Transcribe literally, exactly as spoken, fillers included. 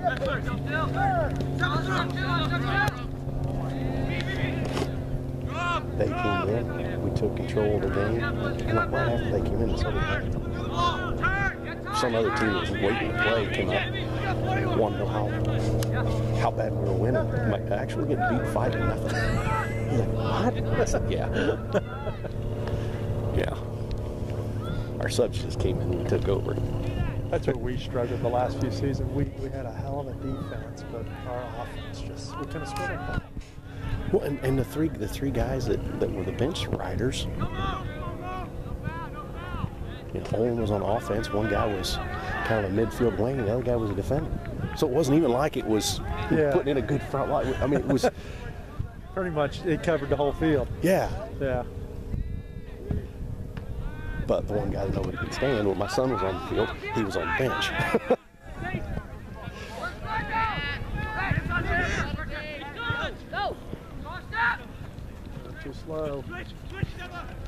They came in, we took control of the game, and like right after they came in, the second half, some other team was waiting to play, came up, wanted to know how, how bad we were winning. I'm like, actually we're getting beat five to nothing. He's like, what? I said, yeah. Yeah. Our subs just came in and took over. That's where we struggled the last few seasons. We, we had a hell of a defense, but our offense just, we couldn't score it. Well, and, and the three the three guys that, that were the bench riders, you know, Olin was on offense, one guy was kind of a midfield wing, and the other guy was a defender. So it wasn't even like it was yeah. putting in a good front line. I mean, it was... Pretty much, it covered the whole field. Yeah. Yeah. But the one guy that nobody could stand, when my son was on the field, he was on the bench. Too slow.